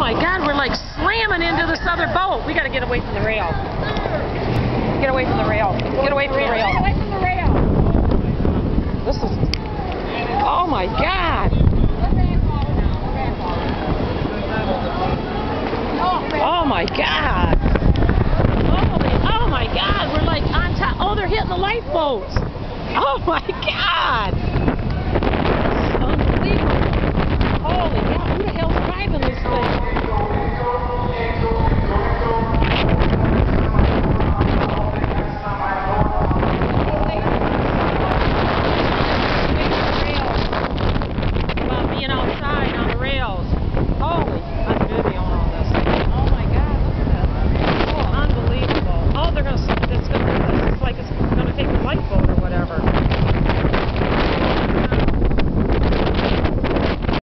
my God, we're like slamming into this other boat. We got to get away from the rail. Get away from the rail. Get away from the rail. Get away from the rail. This is, oh my God. Oh my God. Oh my God. We're like on top. Oh, they're hitting the lifeboats. Oh my God. Unbelievable. Holy God. Who the hell's driving this thing? About being outside on the rails.